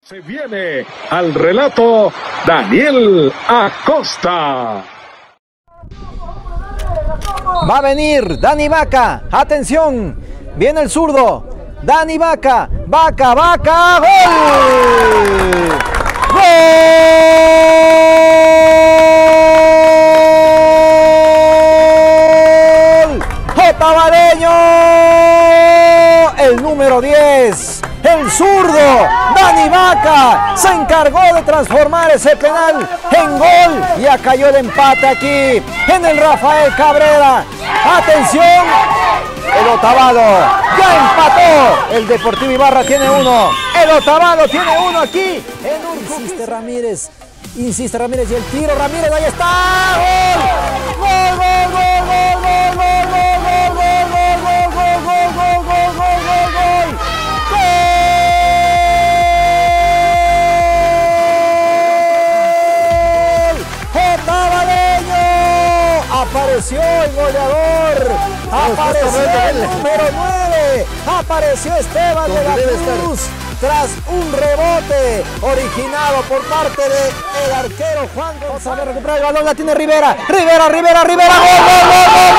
Se viene al relato Daniel Acosta. Va a venir Dani Vaca, atención, viene el zurdo, Dani Vaca, Vaca, ¡gol! ¡Gol! Otavareño, el número 10, el zurdo, Dani Vaca, se encargó de transformar ese penal en gol. Ya cayó el empate aquí en el Rafael Cabrera. Atención, el Otavalo ya empató. El Deportivo Ibarra tiene uno. El Otavalo tiene uno aquí en Urco. Insiste Ramírez y el tiro. Ramírez, ahí está. ¡Gol! ¡Gol, gol, gol, gol, gol, gol, apareció el goleador, apareció el número 9, apareció Esteban de la Cruz tras un rebote originado por parte del arquero Juan González. Recupera el balón, la tiene Rivera, ¡gol, gol, gol, gol!